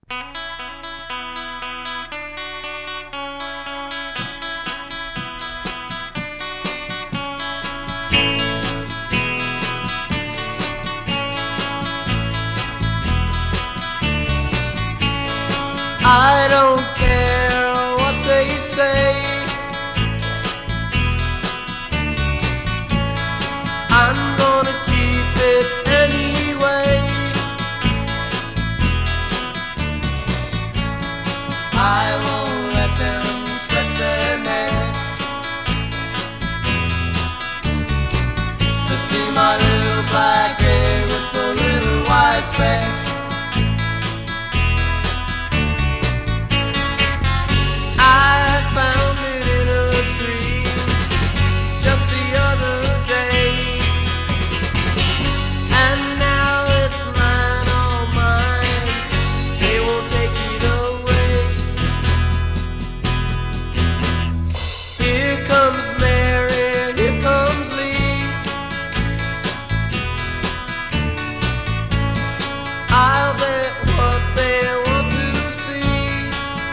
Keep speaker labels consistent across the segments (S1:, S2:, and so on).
S1: I don't care what they say, I'm gonna keep it anyway. I won't let them stretch their necks to see my little black egg with the little white specks. I'll bet what they want to see.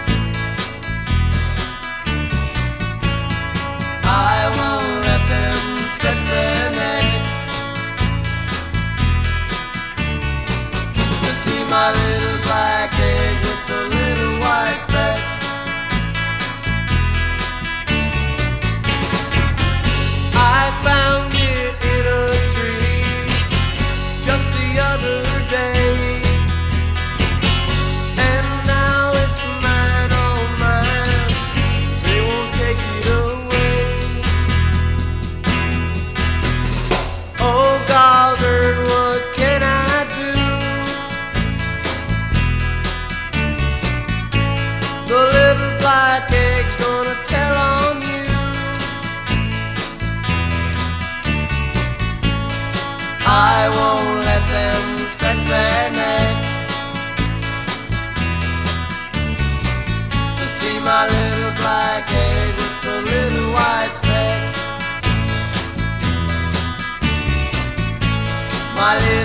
S1: I won't let them stretch their necks to see my little black egg with the little white specks. I found it in a tree just the other day. The little black egg's gonna tell on you. I won't let them stretch their necks to see my little black egg with the little white specks. My little